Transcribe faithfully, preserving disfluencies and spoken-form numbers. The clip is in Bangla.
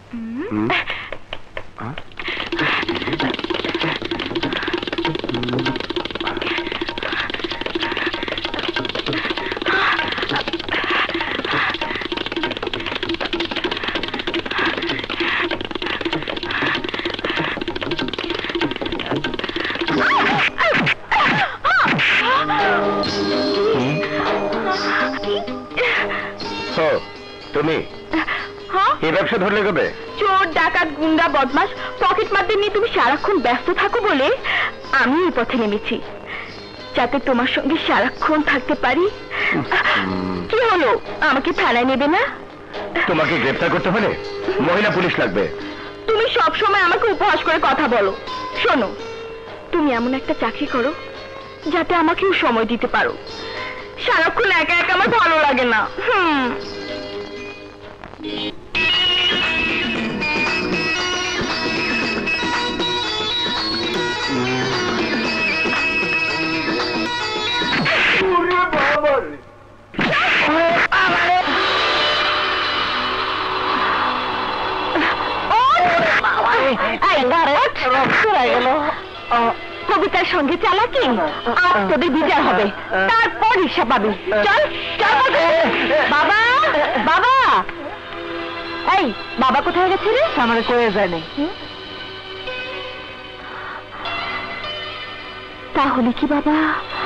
চোর ডাকাত গুন্ডা বদমাশ পকেট মারদের নিয়ে তুমি সারাক্ষণ ব্যস্ত থাকো বলে আমি এই পথে নেমেছি, যাতে তোমার সঙ্গে সারাক্ষণ থাকতে পারি। কি হলো, আমাকে থানায় নেবে না? তোমাকে গ্রেফতার করতে হলে মহিলা পুলিশ লাগবে। তুমি সব সময় আমাকে উপহাস করে কথা বলো। শোনো, তুমি এমন একটা চাকরি করো যাতে আমাকেও সময় দিতে পারো। সারাক্ষণ একা একা আমার ভালো লাগে না। হুম কবিতার সঙ্গে চালাকি, আজ তোদের বিচার হবে, তারপর রিক্সা পাবি। চল চল। বাবা বাবা, এই বাবা কোথায় গেছে রে? আমার কয়ে যায়নি। তাহলে কি বাবা